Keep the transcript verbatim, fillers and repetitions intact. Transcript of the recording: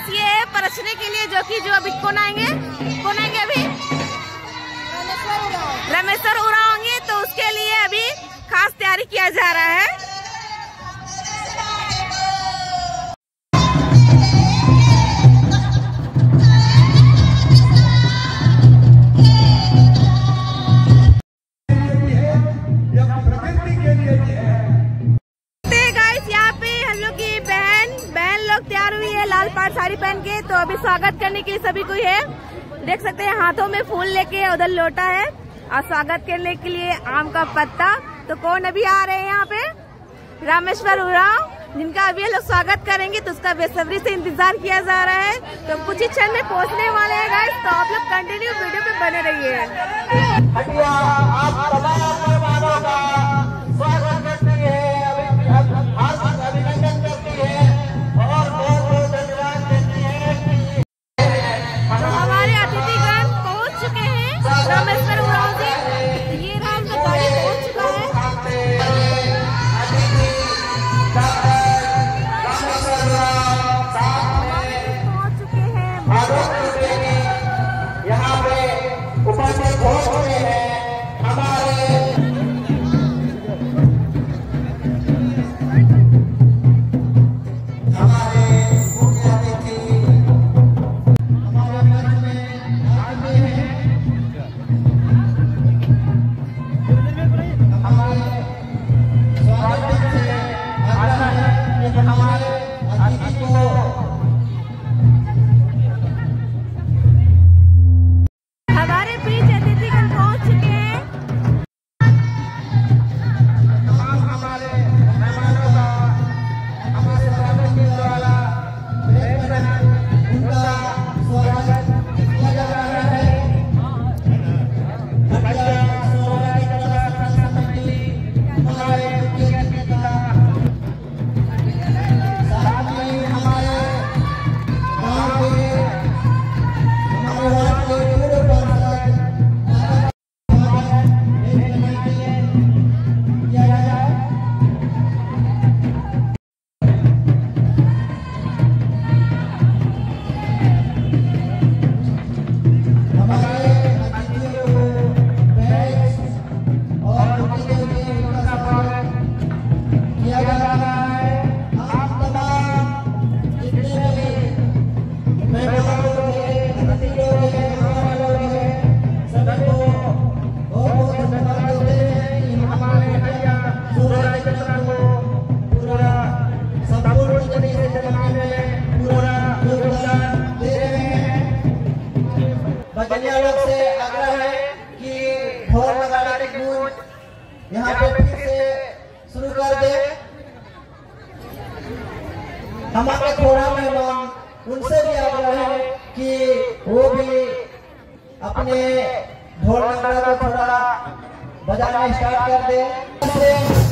Guys ये परसने के लिए जो कि जो अभी कौन आएंगे कौन आएंगे अभी रामेश्वर उरांव होंगे, तो उसके लिए अभी खास तैयारी किया जा रहा है। लाल पाट साड़ी पहन के, तो अभी स्वागत करने के लिए सभी कोई है, देख सकते हैं हाथों में फूल लेके, उधर लोटा है और स्वागत करने के लिए आम का पत्ता। तो कौन अभी आ रहे हैं यहाँ पे? रामेश्वर उरांव, जिनका अभी लोग स्वागत करेंगे, तो उसका बेसब्री से इंतजार किया जा रहा है। तो कुछ ही क्षण में पहुँचने वाले हैं गाइस, तो आप लोग कंटिन्यू वीडियो पे बने रहिए। रामेश्वर उरांव जी, ये राम का गाड़ी पहुंच चुका है। पहुंच चुके हैं यहाँ पे उपस्थित हो चुके हैं हमारे हमारे मुख्य अतिथि हमारे मंच में आते हैं। हमारे अतिथि को हमारे बीच अतिथिगण पहुंच चुके हैं। तमाम हमारे मेहमानों का हमारे स्वागत के द्वारा उनका स्वागत किया जा रहा है। से आग्रह है कि ढोल नगाड़े की गूंज यहाँ पे फिर से शुरू कर दे। हमारे थोड़ा मेहमान उनसे भी आग्रह है कि वो भी अपने ढोल नगाड़ा को थोड़ा बजाना स्टार्ट कर दे।